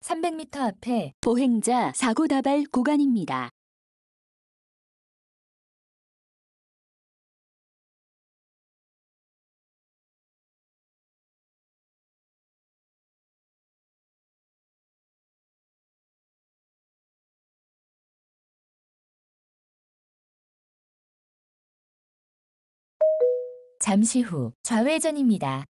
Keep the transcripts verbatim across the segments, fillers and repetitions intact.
삼백 미터 앞에 보행자 사고 다발 구간입니다. 잠시 후 좌회전입니다.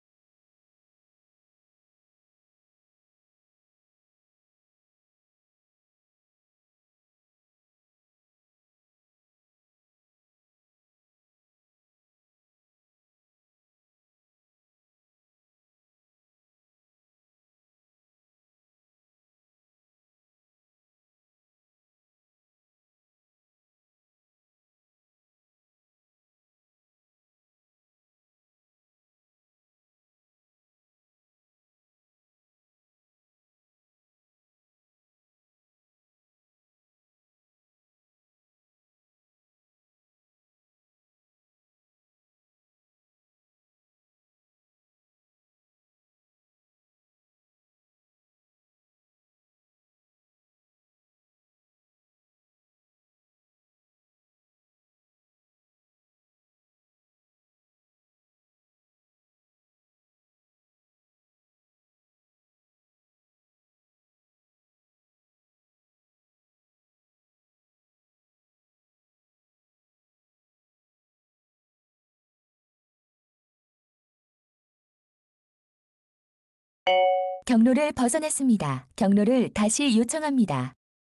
경로를 벗어났습니다. 경로를 다시 요청합니다.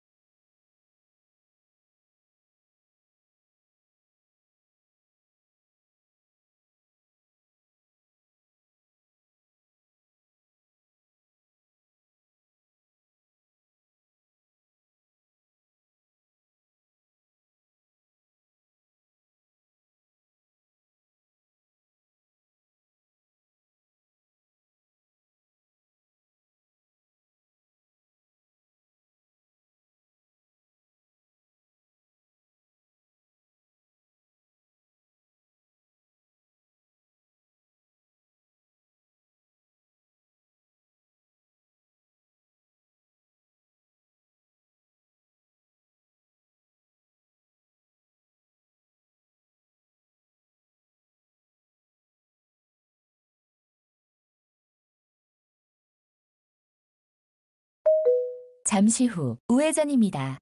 잠시 후 우회전입니다.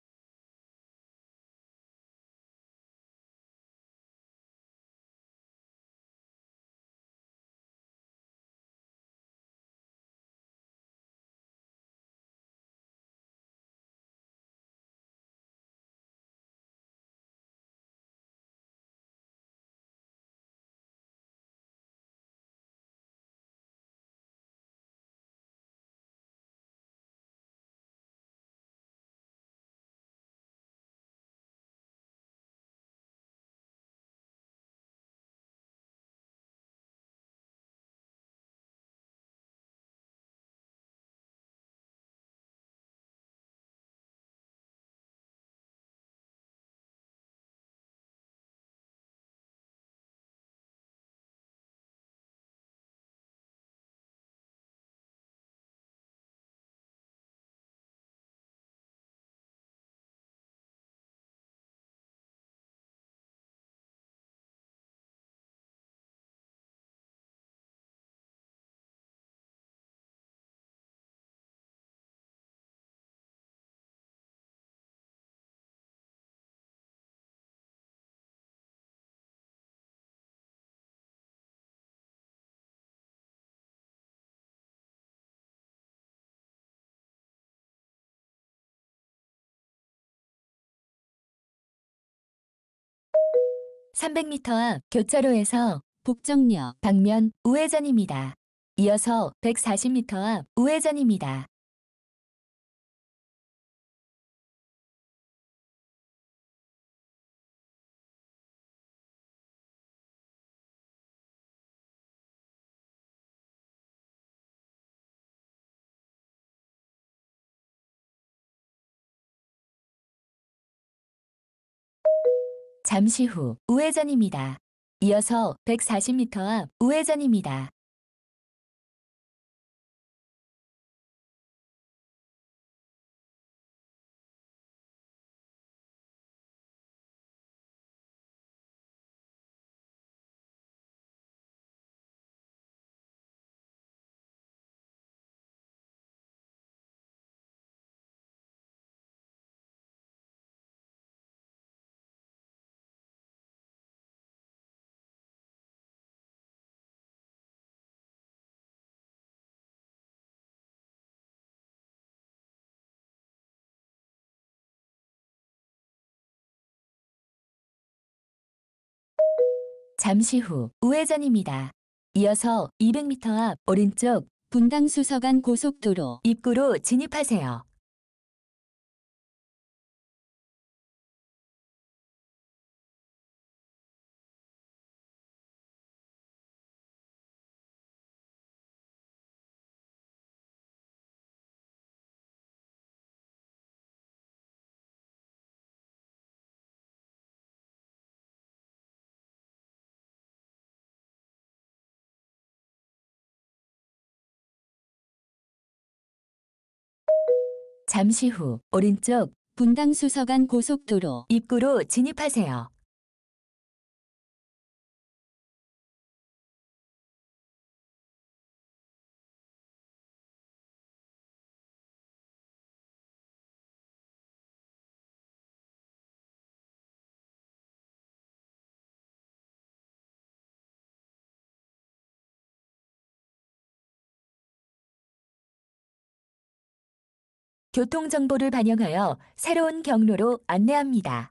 삼백 미터 앞 교차로에서 북정역 방면 우회전입니다. 이어서 백사십 미터 앞 우회전입니다. 잠시 후 우회전입니다. 이어서 백사십 미터 앞 우회전입니다. 잠시 후 우회전입니다. 이어서 이백 미터 앞 오른쪽 분당 수서간 고속도로 입구로 진입하세요. 잠시 후 오른쪽 분당 수서간 고속도로 입구로 진입하세요. 교통정보를 반영하여 새로운 경로로 안내합니다.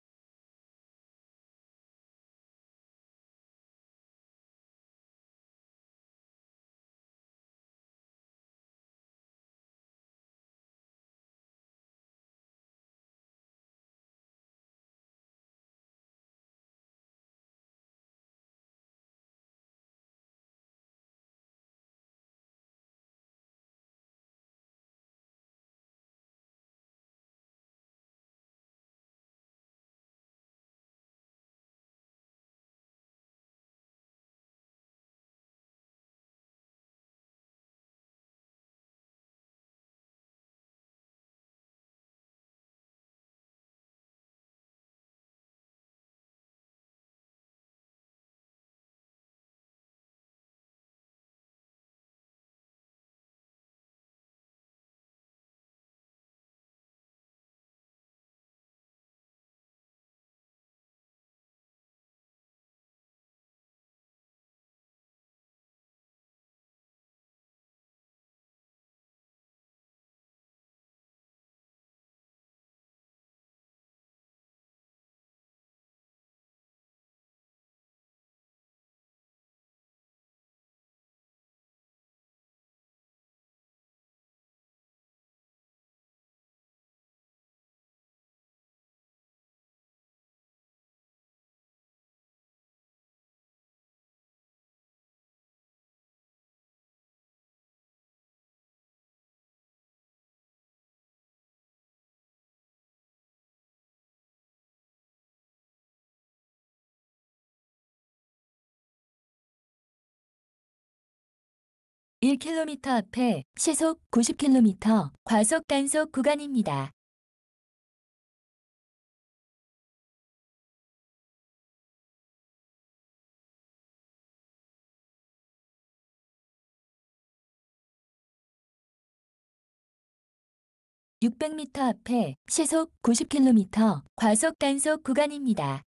일 킬로미터 앞에 시속 구십 킬로미터 과속 단속 구간입니다. 육백 미터 앞에 시속 구십 킬로미터 과속 단속 구간입니다.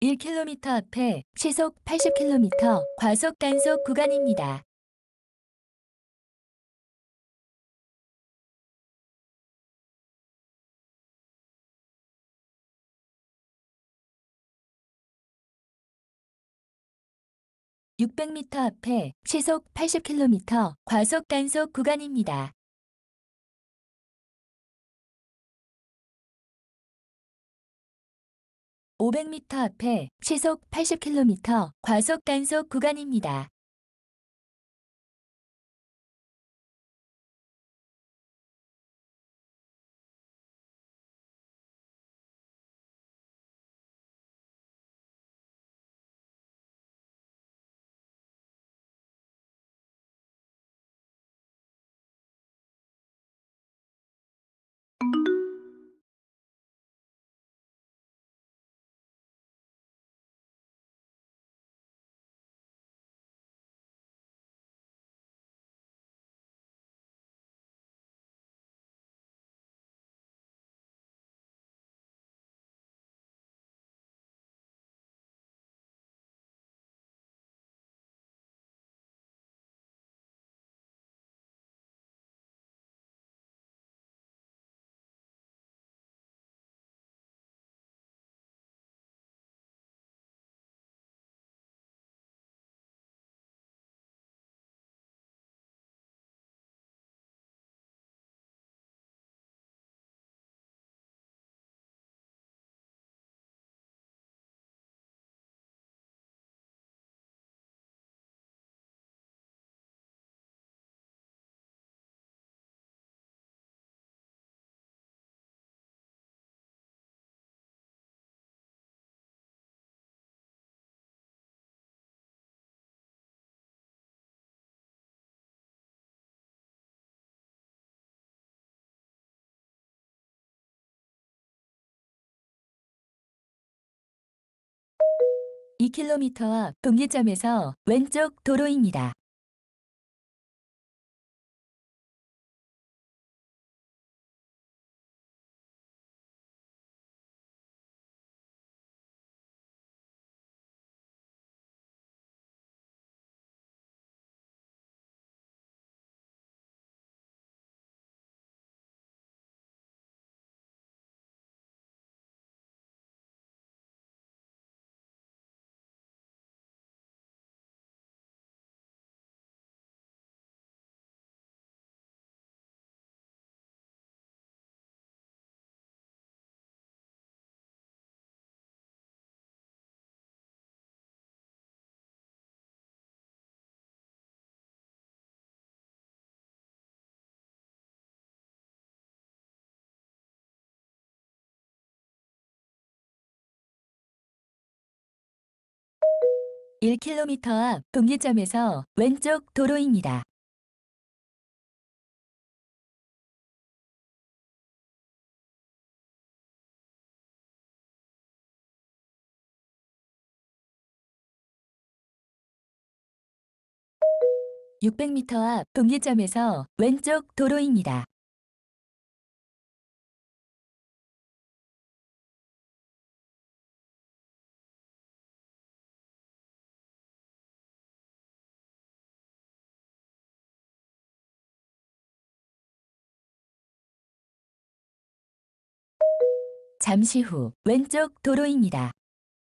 일 킬로미터 앞에 시속 팔십 킬로미터 과속 단속 구간입니다. 육백 미터 앞에 시속 팔십 킬로미터 과속 단속 구간입니다. 오백 미터 앞에 시속 팔십 킬로미터 과속 단속 구간입니다. 이 킬로미터 앞 분기점에서 왼쪽 도로입니다. 일 킬로미터 앞 분기점에서 왼쪽 도로입니다. 육백 미터 앞 분기점에서 왼쪽 도로입니다. 잠시 후 왼쪽 도로입니다.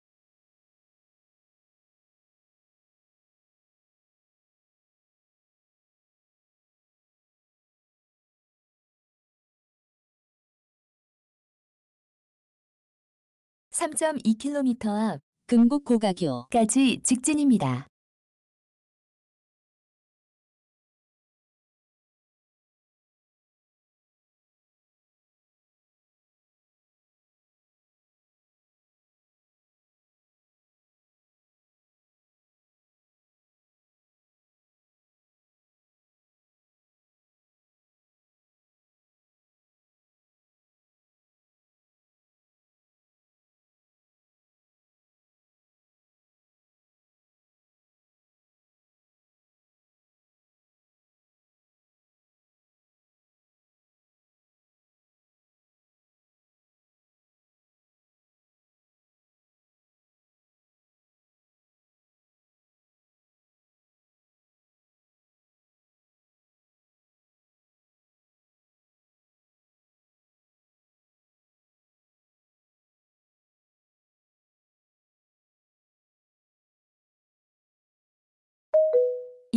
삼 점 이 킬로미터 금곡 고가교 앞까지 직진입니다.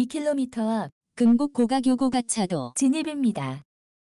이 킬로미터 앞 금곡 고가교고 가차도 진입입니다.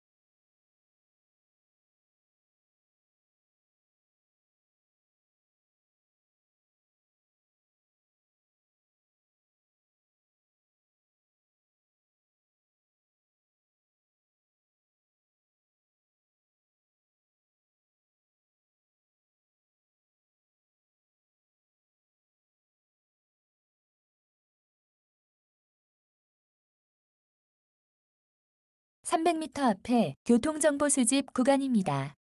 삼백 미터 앞에 교통정보 수집 구간입니다.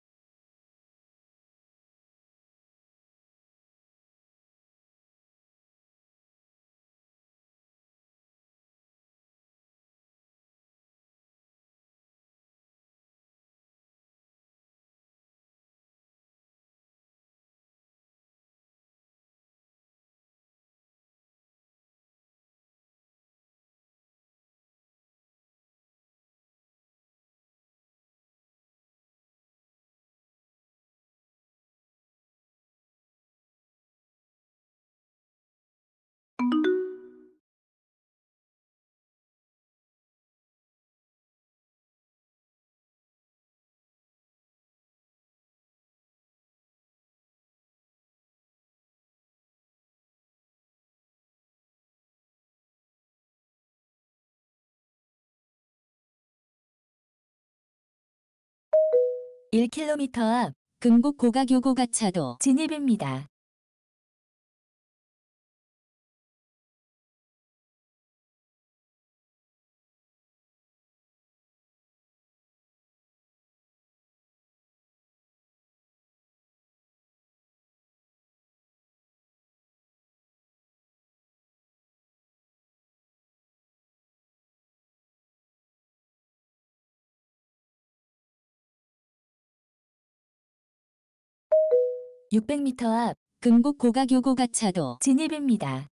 일 킬로미터 앞 금곡 고가교고 가차도 진입입니다. 육백 미터 앞 금곡 고가교고 가차도 진입입니다.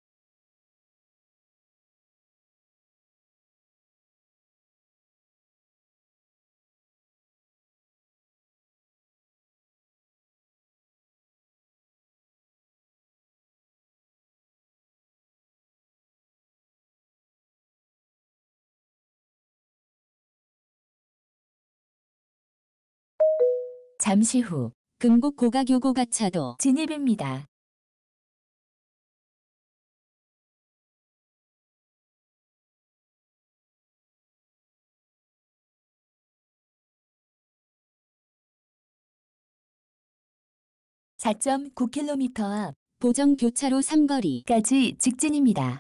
잠시 후 금곡 고가교고 가차도 진입입니다. 사 점 구 킬로미터 보정 교차로 삼거리 앞까지 직진입니다.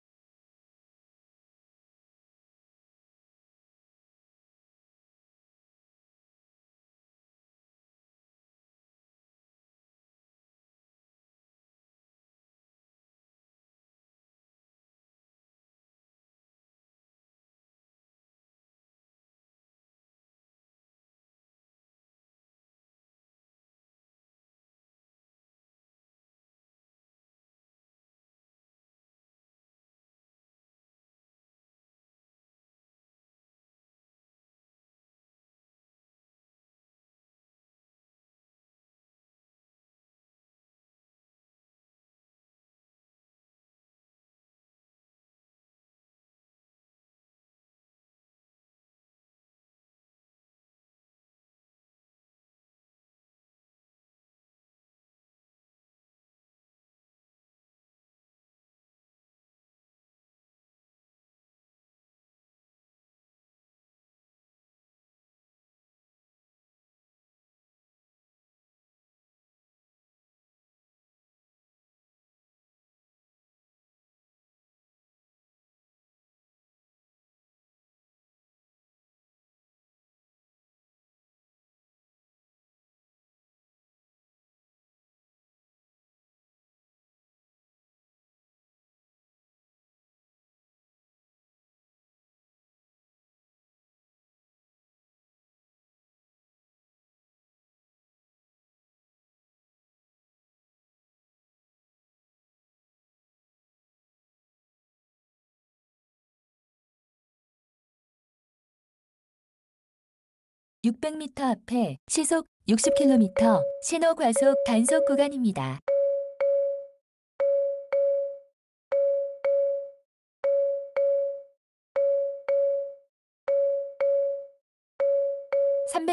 육백 미터 앞에 시속 육십 킬로미터 신호 과속 단속 구간입니다.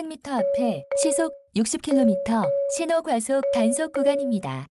삼백 미터 앞에 시속 육십 킬로미터 신호 과속 단속 구간입니다.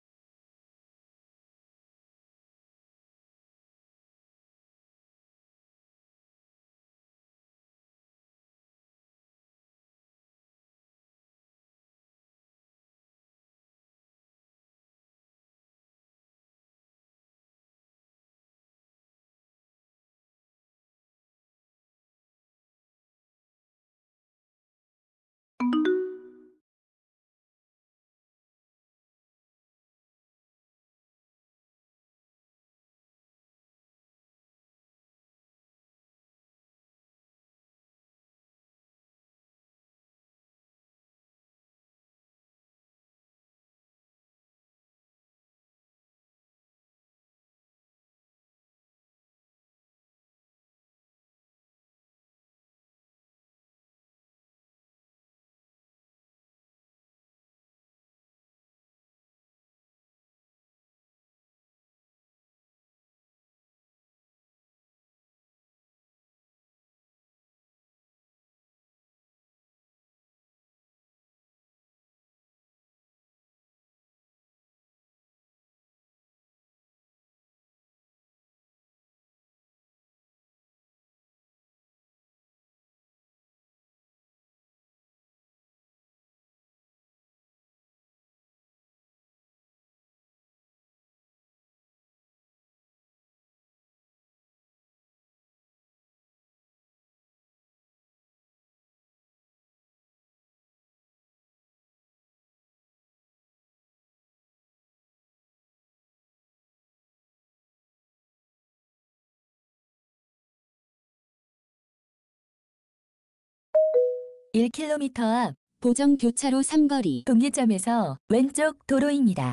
일 킬로미터 앞 보정 교차로 삼거리, 분기점에서 왼쪽 도로입니다.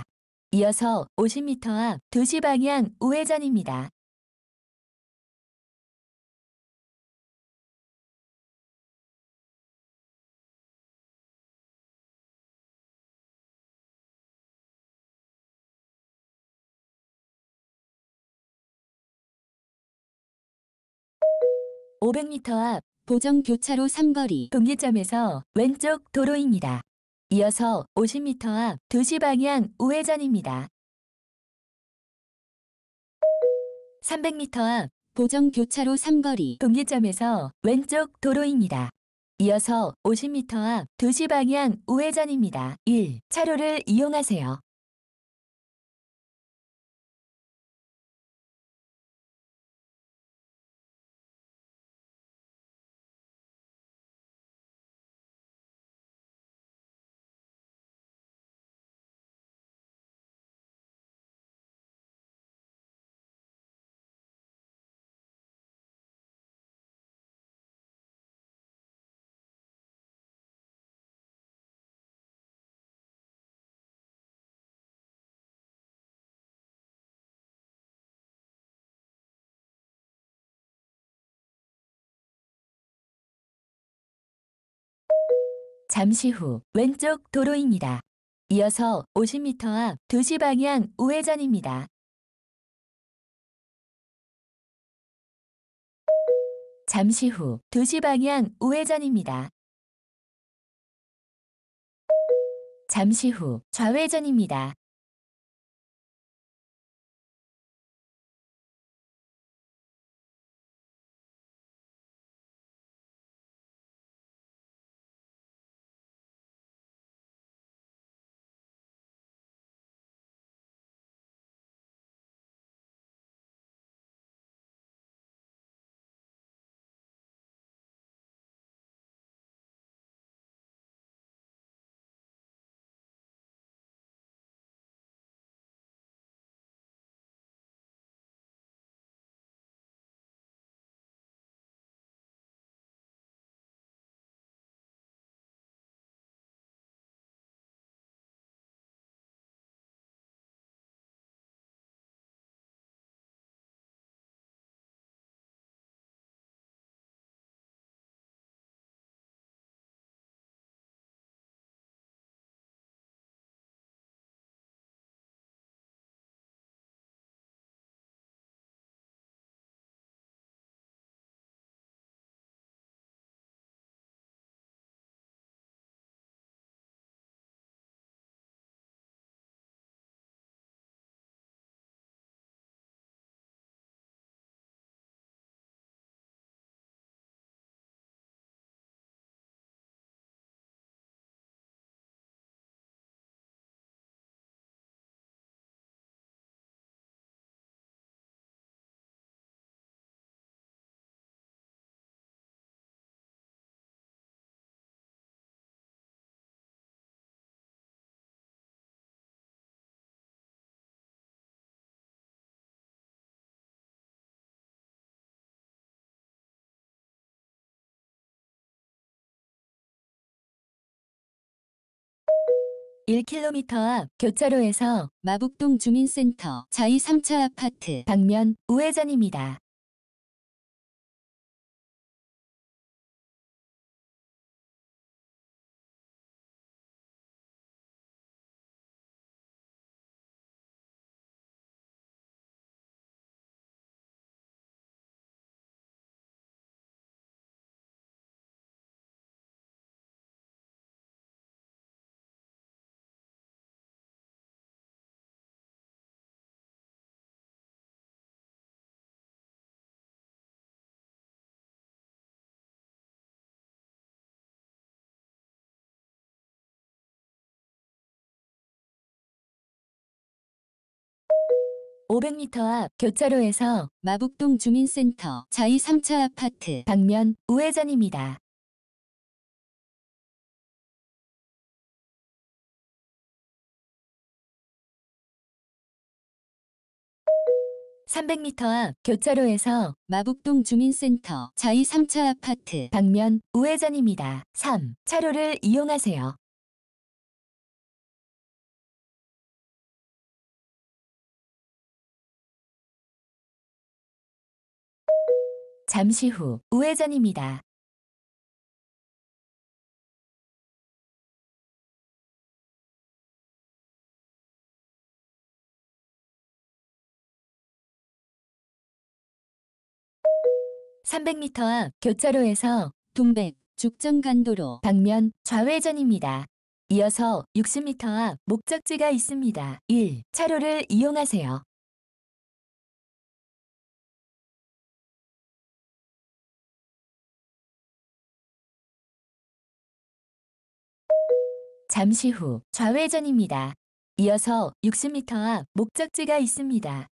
이어서 오십 미터 앞 두 시 방향 우회전입니다. 오백 미터 앞 보정 교차로 삼거리, 분기점에서 왼쪽 도로입니다. 이어서 오십 미터 앞 두 시 방향 우회전입니다. 삼백 미터 앞 보정 교차로 삼거리, 분기점에서 왼쪽 도로입니다. 이어서 오십 미터 앞 두 시 방향 우회전입니다. 일 차로를 이용하세요. 잠시 후 왼쪽 도로입니다. 이어서 오십 미터 앞 두 시 방향 우회전입니다. 잠시 후 두 시 방향 우회전입니다. 잠시 후 좌회전입니다. 일 킬로미터 앞 교차로에서 마북동 주민센터 자이 삼 차 아파트 방면 우회전입니다. 오백 미터 앞 교차로에서 마북동 주민센터 자이 삼 차 아파트 방면 우회전입니다. 삼백 미터 앞 교차로에서 마북동 주민센터 자이 삼 차 아파트 방면 우회전입니다. 삼 차로를 이용하세요. 잠시 후 우회전입니다. 삼백 미터 앞 교차로에서 동백 죽전간도로 방면 좌회전입니다. 이어서 육십 미터 앞 목적지가 있습니다. 일 차로를 이용하세요. 잠시 후 좌회전입니다. 이어서 육십 미터 앞 목적지가 있습니다.